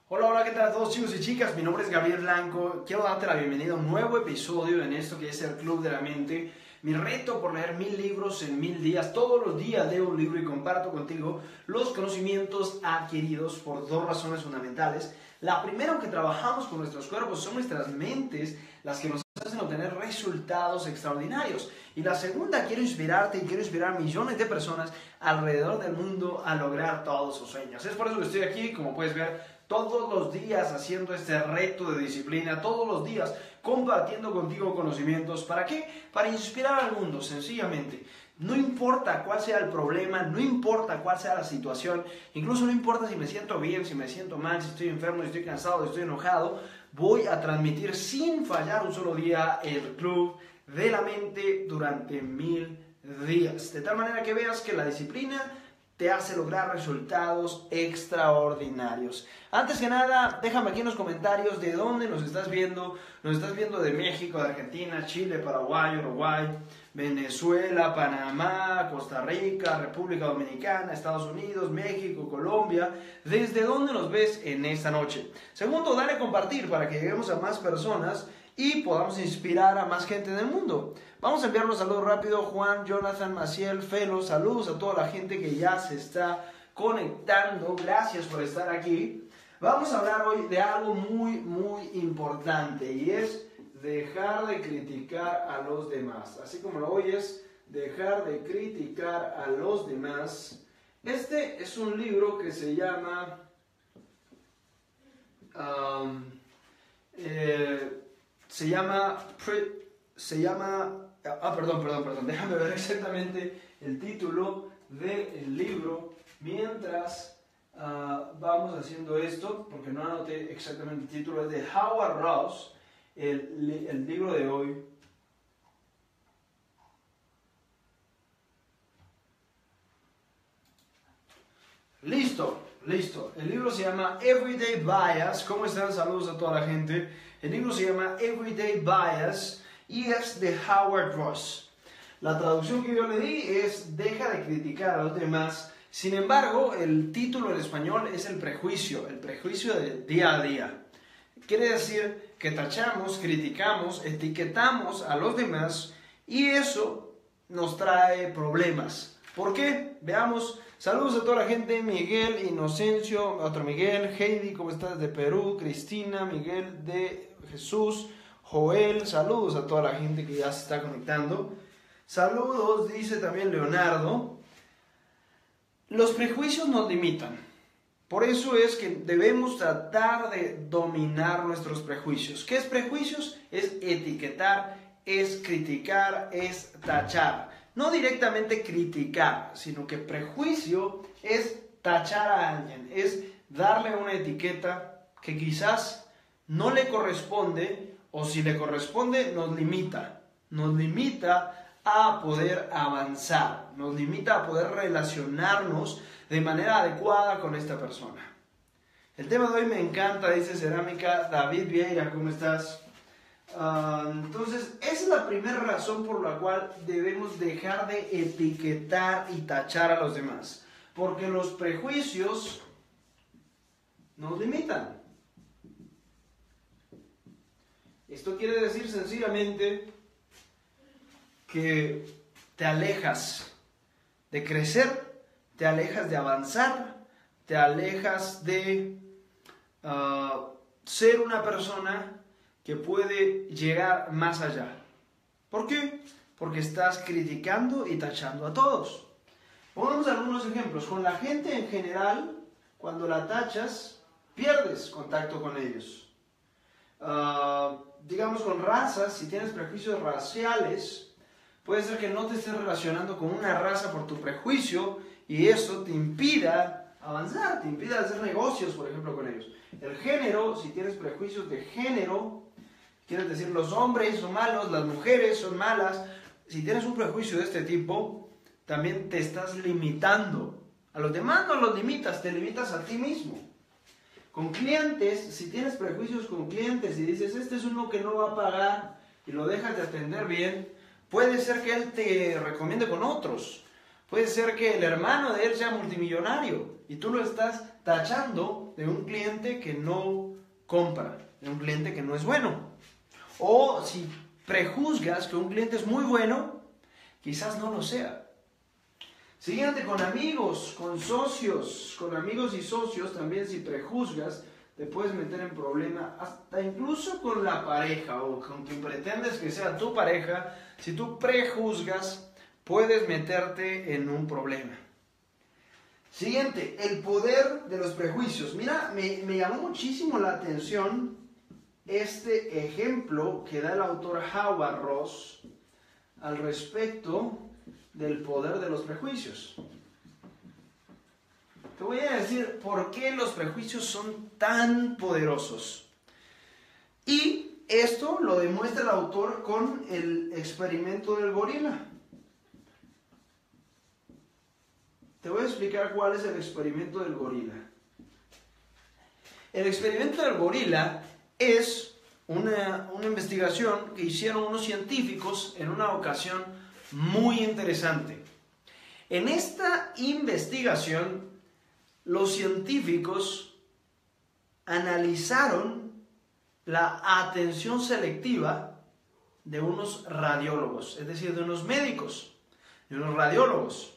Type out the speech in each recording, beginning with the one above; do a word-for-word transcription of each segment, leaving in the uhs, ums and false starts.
Hola, hola, ¿qué tal a todos chicos y chicas? Mi nombre es Gabriel Blanco. Quiero darte la bienvenida a un nuevo episodio en esto que es el Club de la Mente. Mi reto por leer mil libros en mil días. Todos los días leo un libro y comparto contigo los conocimientos adquiridos por dos razones fundamentales. La primera, aunque trabajamos con nuestros cuerpos, son nuestras mentes las que nos hacen obtener resultados extraordinarios. Y la segunda, quiero inspirarte y quiero inspirar a millones de personas alrededor del mundo a lograr todos sus sueños. Es por eso que estoy aquí, como puedes ver, todos los días haciendo este reto de disciplina, todos los días compartiendo contigo conocimientos. ¿Para qué? Para inspirar al mundo, sencillamente. No importa cuál sea el problema, no importa cuál sea la situación, incluso no importa si me siento bien, si me siento mal, si estoy enfermo, si estoy cansado, si estoy enojado, voy a transmitir sin fallar un solo día el Club de la Mente durante mil días. De tal manera que veas que la disciplina te hace lograr resultados extraordinarios. Antes que nada, déjame aquí en los comentarios de dónde nos estás viendo. Nos estás viendo de México, de Argentina, Chile, Paraguay, Uruguay, Venezuela, Panamá, Costa Rica, República Dominicana, Estados Unidos, México, Colombia. ¿Desde dónde nos ves en esta noche? Segundo, dale a compartir para que lleguemos a más personas y podamos inspirar a más gente en el mundo. Vamos a enviar un saludo rápido. Juan, Jonathan, Maciel, Felo, saludos a toda la gente que ya se está conectando. Gracias por estar aquí. Vamos a hablar hoy de algo muy, muy importante y es dejar de criticar a los demás. Así como lo oyes, dejar de criticar a los demás. Este es un libro que se llama... Um, eh, se llama... Se llama... Ah, perdón, perdón, perdón. Déjame ver exactamente el título del libro mientras uh, vamos haciendo esto, porque no anoté exactamente el título. Es de Howard Ross, el, el libro de hoy. Listo, listo. El libro se llama Everyday Bias. ¿Cómo están? Saludos a toda la gente. El libro se llama Everyday Bias y es de Howard Ross. La traducción que yo le di es deja de criticar a los demás. Sin embargo, el título en español es el prejuicio, el prejuicio del día a día. Quiere decir que tachamos, criticamos, etiquetamos a los demás y eso nos trae problemas. ¿Por qué? Veamos. Saludos a toda la gente. Miguel, Inocencio, otro Miguel, Heidi, ¿cómo estás? De Perú, Cristina, Miguel de Jesús, Joel, saludos a toda la gente que ya se está conectando. Saludos, dice también Leonardo. Los prejuicios nos limitan. Por eso es que debemos tratar de dominar nuestros prejuicios. ¿Qué es prejuicios? Es etiquetar, es criticar, es tachar. No directamente criticar, sino que prejuicio es tachar a alguien, es darle una etiqueta que quizás no le corresponde, o si le corresponde, nos limita. Nos limita a poder avanzar, nos limita a poder relacionarnos de manera adecuada con esta persona. El tema de hoy me encanta, dice Cerámica. David Vieira, ¿cómo estás? Uh, entonces, esa es la primera razón por la cual debemos dejar de etiquetar y tachar a los demás. Porque los prejuicios nos limitan. Esto quiere decir sencillamente que te alejas de crecer, te alejas de avanzar, te alejas de uh, ser una persona que puede llegar más allá. ¿Por qué? Porque estás criticando y tachando a todos. Pongamos algunos ejemplos. Con la gente en general, cuando la tachas, pierdes contacto con ellos. Uh, digamos con razas, si tienes prejuicios raciales, puede ser que no te estés relacionando con una raza por tu prejuicio y eso te impida avanzar, te impida hacer negocios, por ejemplo, con ellos. El género, si tienes prejuicios de género, quieres decir los hombres son malos, las mujeres son malas. Si tienes un prejuicio de este tipo, también te estás limitando. A los demás no los limitas, te limitas a ti mismo. Con clientes, si tienes prejuicios con clientes y dices, este es uno que no va a pagar y lo dejas de atender bien, puede ser que él te recomiende con otros. Puede ser que el hermano de él sea multimillonario y tú lo estás tachando de un cliente que no compra, de un cliente que no es bueno. O si prejuzgas que un cliente es muy bueno, quizás no lo sea. Siguiente, con amigos, con socios, con amigos y socios también, si prejuzgas, te puedes meter en problema, hasta incluso con la pareja o con quien pretendes que sea tu pareja. Si tú prejuzgas, puedes meterte en un problema. Siguiente, el poder de los prejuicios. Mira, me, me llamó muchísimo la atención este ejemplo que da el autor Howard Ross al respecto del poder de los prejuicios. Te voy a decir por qué los prejuicios son tan poderosos. Y esto lo demuestra el autor con el experimento del gorila. Te voy a explicar cuál es el experimento del gorila. El experimento del gorila es una, una investigación que hicieron unos científicos en una ocasión muy interesante. En esta investigación, los científicos analizaron la atención selectiva de unos radiólogos, es decir, de unos médicos, de unos radiólogos.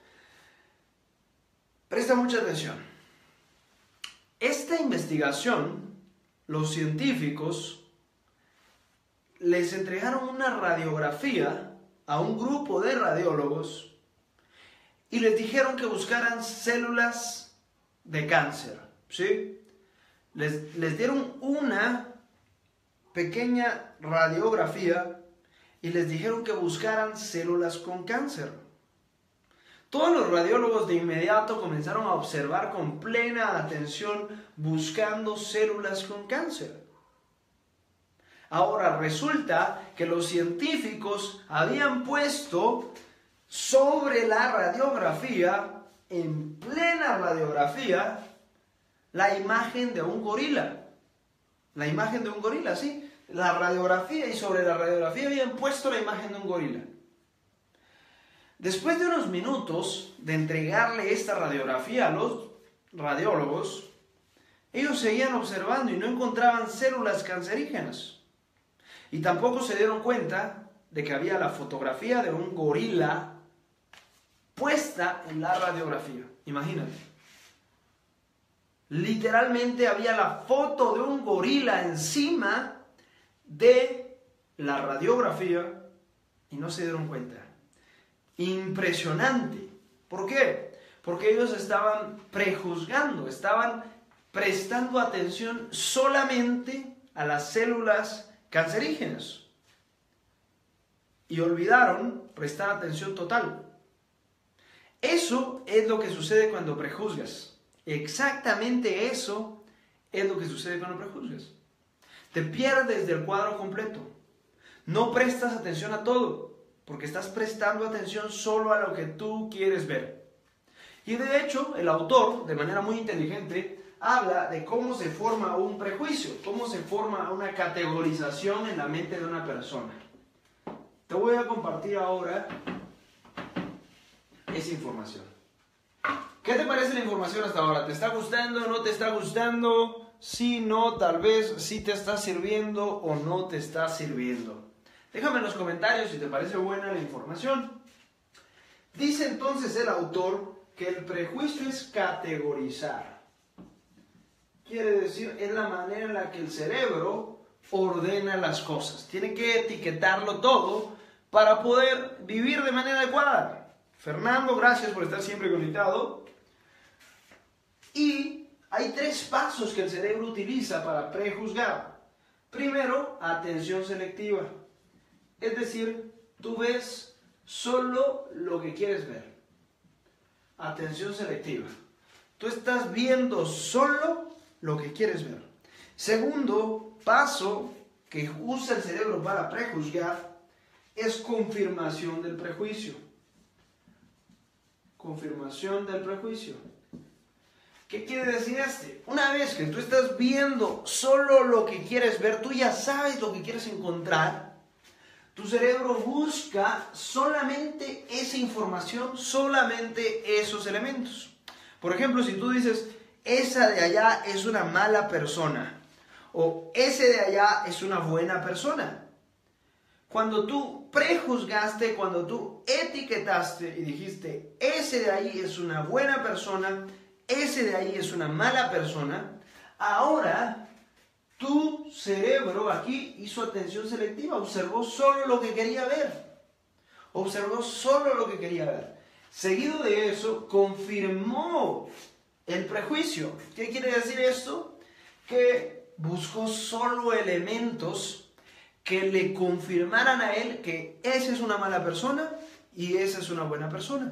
Presta mucha atención. Esta investigación, los científicos les entregaron una radiografía a un grupo de radiólogos y les dijeron que buscaran células de cáncer, ¿sí? Les, les dieron una pequeña radiografía y les dijeron que buscaran células con cáncer. Todos los radiólogos de inmediato comenzaron a observar con plena atención buscando células con cáncer. Ahora resulta que los científicos habían puesto sobre la radiografía, en plena radiografía, la imagen de un gorila. La imagen de un gorila, sí. La radiografía, y sobre la radiografía habían puesto la imagen de un gorila. Después de unos minutos de entregarle esta radiografía a los radiólogos, ellos seguían observando y no encontraban células cancerígenas. Y tampoco se dieron cuenta de que había la fotografía de un gorila puesta en la radiografía. Imagínate. Literalmente había la foto de un gorila encima de la radiografía y no se dieron cuenta. Impresionante. ¿Por qué? Porque ellos estaban prejuzgando, estaban prestando atención solamente a las células cancerígenas y olvidaron prestar atención total. Eso es lo que sucede cuando prejuzgas. Exactamente eso es lo que sucede cuando prejuzgas. Te pierdes del cuadro completo. No prestas atención a todo, porque estás prestando atención solo a lo que tú quieres ver. Y de hecho, el autor, de manera muy inteligente, habla de cómo se forma un prejuicio, cómo se forma una categorización en la mente de una persona. Te voy a compartir ahora esa información. ¿Qué te parece la información hasta ahora? ¿Te está gustando? ¿No te está gustando? Sí, no, tal vez sí te está sirviendo o no te está sirviendo. Déjame en los comentarios si te parece buena la información. Dice entonces el autor que el prejuicio es categorizar. Quiere decir, es la manera en la que el cerebro ordena las cosas. Tiene que etiquetarlo todo para poder vivir de manera adecuada. Fernando, gracias por estar siempre conectado. Y hay tres pasos que el cerebro utiliza para prejuzgar. Primero, atención selectiva. Es decir, tú ves solo lo que quieres ver. Atención selectiva. Tú estás viendo solo lo que quieres ver. Segundo paso que usa el cerebro para prejuzgar es confirmación del prejuicio. Confirmación del prejuicio. ¿Qué quiere decir este? Una vez que tú estás viendo solo lo que quieres ver, tú ya sabes lo que quieres encontrar. Tu cerebro busca solamente esa información, solamente esos elementos. Por ejemplo, si tú dices, esa de allá es una mala persona o ese de allá es una buena persona. Cuando tú prejuzgaste, cuando tú etiquetaste y dijiste, ese de ahí es una buena persona, ese de ahí es una mala persona, ahora tu cerebro aquí hizo atención selectiva, observó solo lo que quería ver, observó solo lo que quería ver. Seguido de eso, confirmó el prejuicio. ¿Qué quiere decir esto? Que buscó solo elementos que le confirmaran a él que esa es una mala persona y esa es una buena persona.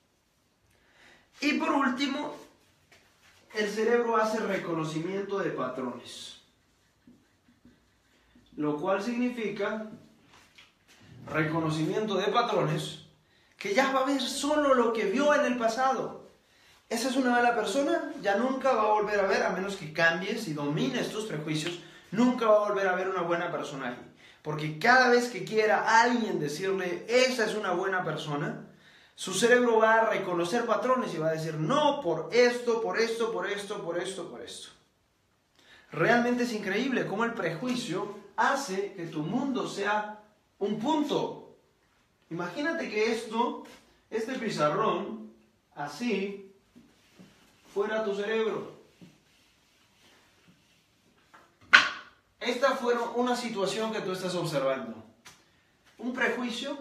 Y por último, el cerebro hace reconocimiento de patrones, lo cual significa reconocimiento de patrones que ya va a ver solo lo que vio en el pasado. Esa es una mala persona, ya nunca va a volver a ver, a menos que cambies y domines tus prejuicios, nunca va a volver a ver una buena persona ahí. Porque cada vez que quiera alguien decirle, esa es una buena persona, su cerebro va a reconocer patrones y va a decir, no, por esto, por esto, por esto, por esto, por esto. Realmente es increíble cómo el prejuicio hace que tu mundo sea un punto. Imagínate que esto, este pizarrón, así, fuera tu cerebro. Esta fue una situación que tú estás observando. Un prejuicio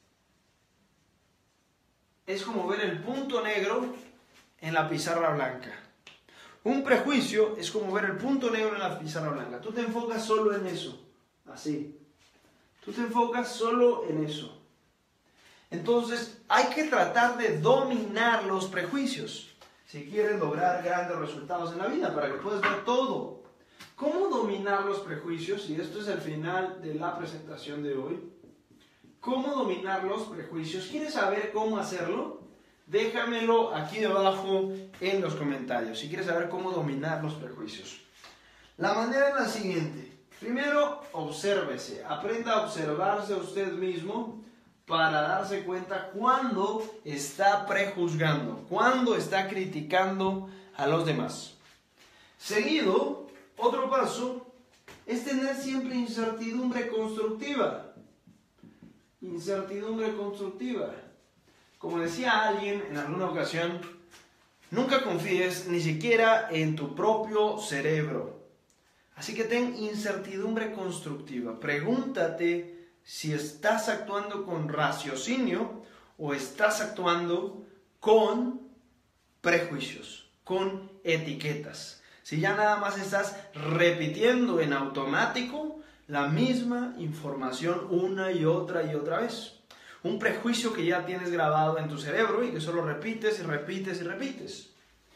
es como ver el punto negro en la pizarra blanca. Un prejuicio es como ver el punto negro en la pizarra blanca. Tú te enfocas solo en eso, así. Tú te enfocas solo en eso. Entonces, hay que tratar de dominar los prejuicios si quieres lograr grandes resultados en la vida, para que puedas ver todo. ¿Cómo dominar los prejuicios? Y esto es el final de la presentación de hoy. ¿Cómo dominar los prejuicios? ¿Quieres saber cómo hacerlo? Déjamelo aquí debajo en los comentarios. Si quieres saber cómo dominar los prejuicios. La manera es la siguiente. Primero, obsérvese. Aprenda a observarse a usted mismo para darse cuenta cuándo está prejuzgando, cuándo está criticando a los demás. Seguido, otro paso es tener siempre incertidumbre constructiva. Incertidumbre constructiva. Como decía alguien en alguna ocasión, nunca confíes ni siquiera en tu propio cerebro. Así que ten incertidumbre constructiva. Pregúntate si estás actuando con raciocinio o estás actuando con prejuicios, con etiquetas. Si ya nada más estás repitiendo en automático la misma información una y otra y otra vez. Un prejuicio que ya tienes grabado en tu cerebro y que solo repites y repites y repites.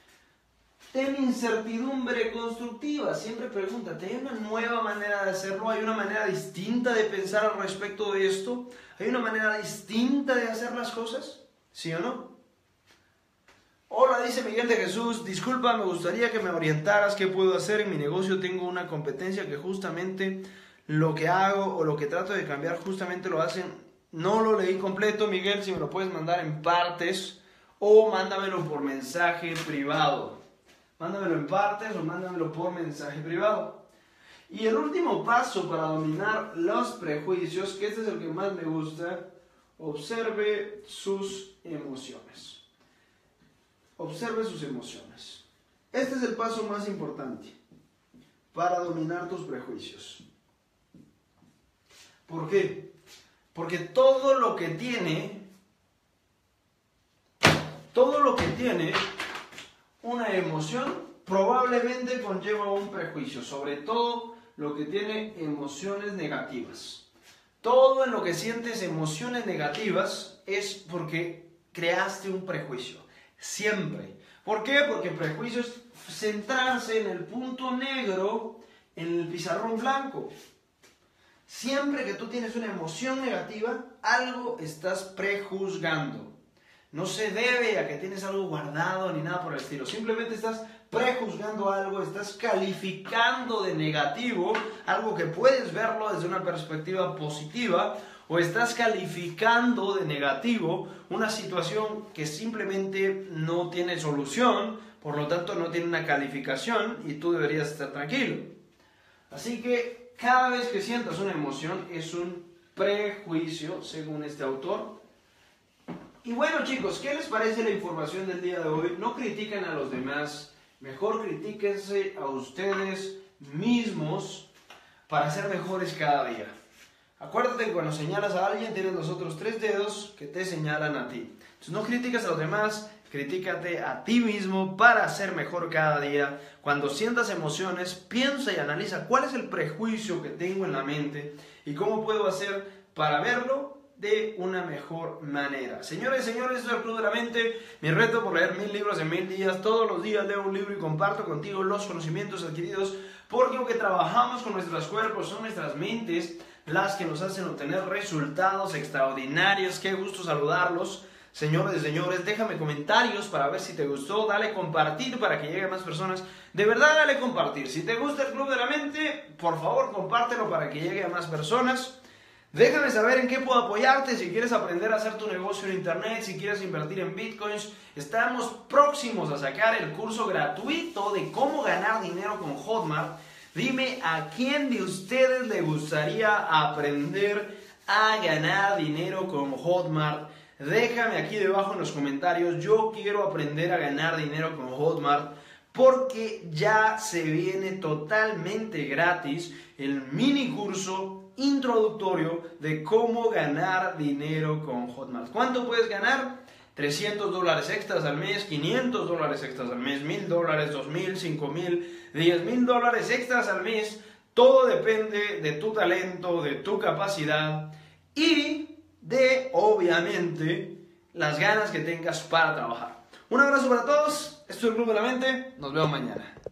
Ten incertidumbre constructiva. Siempre pregúntate, ¿hay una nueva manera de hacerlo? ¿Hay una manera distinta de pensar al respecto de esto? ¿Hay una manera distinta de hacer las cosas? ¿Sí o no? Hola, dice Miguel de Jesús, disculpa, me gustaría que me orientaras qué puedo hacer. En mi negocio tengo una competencia que justamente lo que hago o lo que trato de cambiar justamente lo hacen. No lo leí completo, Miguel, si me lo puedes mandar en partes o mándamelo por mensaje privado. Mándamelo en partes o mándamelo por mensaje privado. Y el último paso para dominar los prejuicios, que este es el que más me gusta, observe sus emociones. Observe sus emociones. Este es el paso más importante para dominar tus prejuicios. ¿Por qué? Porque todo lo que tiene, todo lo que tiene una emoción probablemente conlleva un prejuicio, sobre todo lo que tiene emociones negativas. Todo en lo que sientes emociones negativas es porque creaste un prejuicio. Siempre. ¿Por qué? Porque prejuicio es centrarse en el punto negro en el pizarrón blanco. Siempre que tú tienes una emoción negativa, algo estás prejuzgando. No se debe a que tienes algo guardado ni nada por el estilo. Simplemente estás prejuzgando algo, estás calificando de negativo algo que puedes verlo desde una perspectiva positiva, o estás calificando de negativo una situación que simplemente no tiene solución por lo tanto no tiene una calificación y tú deberías estar tranquilo. Así que cada vez que sientas una emoción es un prejuicio, según este autor. Y bueno, chicos, ¿qué les parece la información del día de hoy? No critiquen a los demás, mejor critíquense a ustedes mismos para ser mejores cada día. Acuérdate que cuando señalas a alguien tienes los otros tres dedos que te señalan a ti. Entonces no critiques a los demás, critícate a ti mismo para ser mejor cada día. Cuando sientas emociones, piensa y analiza cuál es el prejuicio que tengo en la mente y cómo puedo hacer para verlo de una mejor manera. Señores y señores, esto es el Club de la Mente, mi reto por leer mil libros en mil días. Todos los días leo un libro y comparto contigo los conocimientos adquiridos, porque aunque trabajamos con nuestros cuerpos, son nuestras mentes las que nos hacen obtener resultados extraordinarios. Qué gusto saludarlos. Señores y señores, déjame comentarios para ver si te gustó, dale compartir para que llegue a más personas. De verdad, dale compartir. Si te gusta el Club de la Mente, por favor, compártelo para que llegue a más personas. Déjame saber en qué puedo apoyarte. Si quieres aprender a hacer tu negocio en internet, si quieres invertir en bitcoins, estamos próximos a sacar el curso gratuito de cómo ganar dinero con Hotmart. Dime a quién de ustedes le gustaría aprender a ganar dinero con Hotmart. Déjame aquí debajo en los comentarios. Yo quiero aprender a ganar dinero con Hotmart porque ya se viene totalmente gratis el mini curso introductorio de cómo ganar dinero con Hotmart. ¿Cuánto puedes ganar? trescientos dólares extras al mes, quinientos dólares extras al mes, mil dólares, dos mil, cinco mil, diez mil dólares extras al mes. Todo depende de tu talento, de tu capacidad y de, obviamente, las ganas que tengas para trabajar. Un abrazo para todos. Esto es el Club de la Mente. Nos vemos mañana.